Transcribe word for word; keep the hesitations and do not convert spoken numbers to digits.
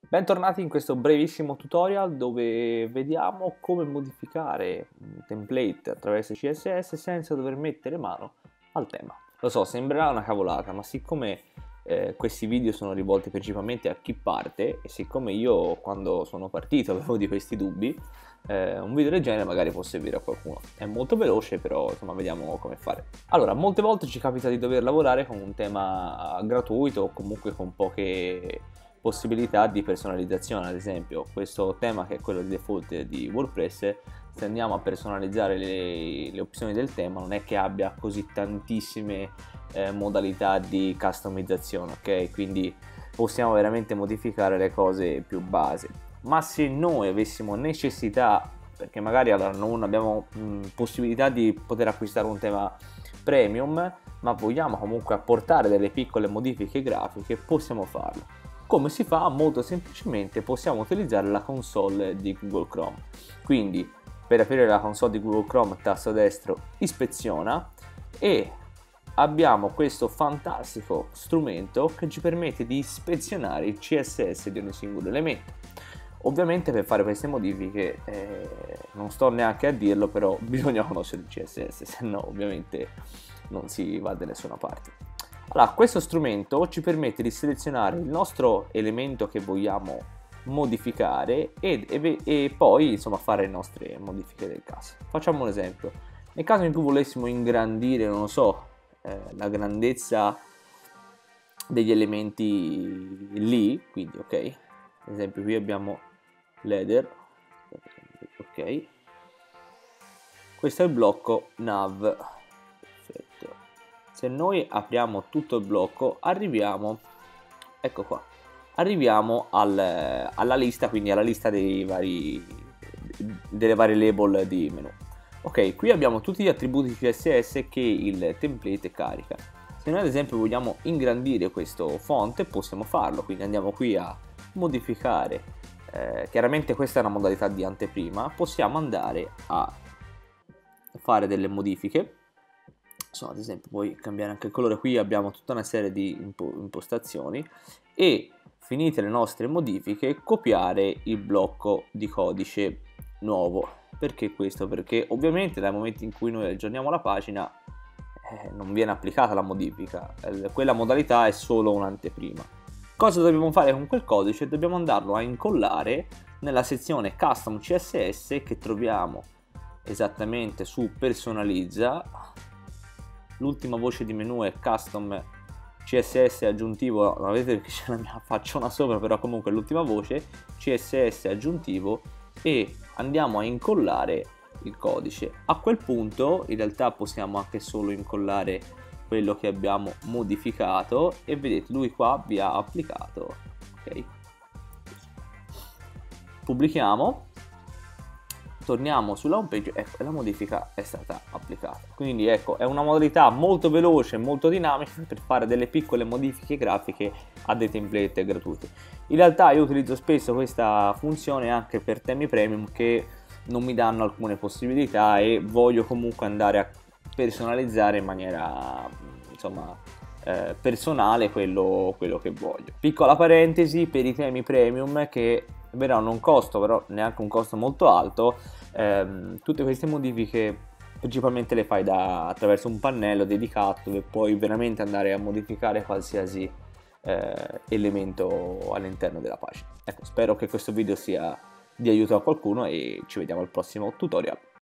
Bentornati in questo brevissimo tutorial dove vediamo come modificare un template attraverso C S S senza dover mettere mano al tema. Lo so, sembrerà una cavolata, ma siccome eh, questi video sono rivolti principalmente a chi parte e siccome io quando sono partito avevo di questi dubbi, eh, un video del genere magari può servire a qualcuno. È molto veloce, però insomma vediamo come fare. Allora, molte volte ci capita di dover lavorare con un tema gratuito o comunque con poche possibilità di personalizzazione. Ad esempio questo tema, che è quello di default di WordPress, se andiamo a personalizzare le, le opzioni del tema non è che abbia così tantissime eh, modalità di customizzazione, ok? Quindi possiamo veramente modificare le cose più base, ma se noi avessimo necessità, perché magari allora non abbiamo mh, possibilità di poter acquistare un tema premium, ma vogliamo comunque apportare delle piccole modifiche grafiche, possiamo farlo. Come si fa? Molto semplicemente possiamo utilizzare la console di Google Chrome. Quindi per aprire la console di Google Chrome, tasto destro ispeziona, e abbiamo questo fantastico strumento che ci permette di ispezionare il C S S di ogni singolo elemento. Ovviamente per fare queste modifiche eh, non sto neanche a dirlo, però bisogna conoscere il C S S, se no ovviamente non si va da nessuna parte. Allora, questo strumento ci permette di selezionare il nostro elemento che vogliamo modificare e, e, e poi insomma fare le nostre modifiche del caso. Facciamo un esempio: nel caso in cui volessimo ingrandire, non lo so, eh, la grandezza degli elementi lì, quindi ok, ad esempio qui abbiamo l'header, ok, questo è il blocco nav. Perfetto. Se noi apriamo tutto il blocco arriviamo, ecco qua, arriviamo al, alla lista, quindi alla lista dei vari, delle varie label di menu. Ok, qui abbiamo tutti gli attributi C S S che il template carica. Se noi ad esempio vogliamo ingrandire questo font possiamo farlo, quindi andiamo qui a modificare, eh, chiaramente questa è una modalità di anteprima, possiamo andare a fare delle modifiche. So, ad esempio puoi cambiare anche il colore, qui abbiamo tutta una serie di impo impostazioni e finite le nostre modifiche copiare il blocco di codice nuovo. Perché questo? Perché ovviamente dal momento in cui noi aggiorniamo la pagina eh, non viene applicata la modifica, eh, quella modalità è solo un'anteprima. Cosa dobbiamo fare con quel codice? Dobbiamo andarlo a incollare nella sezione custom C S S che troviamo esattamente su personalizza. L'ultima voce di menu è custom C S S aggiuntivo, non vedete perché c'è la mia facciona sopra, però comunque l'ultima voce C S S aggiuntivo, e andiamo a incollare il codice. A quel punto in realtà possiamo anche solo incollare quello che abbiamo modificato e vedete lui qua vi ha applicato, ok. Pubblichiamo, torniamo sulla home page, ecco, la modifica è stata applicata. Quindi ecco, è una modalità molto veloce, molto dinamica per fare delle piccole modifiche grafiche a dei template gratuiti. In realtà io utilizzo spesso questa funzione anche per temi premium che non mi danno alcune possibilità e voglio comunque andare a personalizzare in maniera insomma eh, personale quello, quello che voglio. Piccola parentesi per i temi premium, che è vero non costo, però neanche un costo molto alto, ehm, tutte queste modifiche principalmente le fai da, attraverso un pannello dedicato dove puoi veramente andare a modificare qualsiasi eh, elemento all'interno della pagina. Ecco, spero che questo video sia di aiuto a qualcuno e ci vediamo al prossimo tutorial.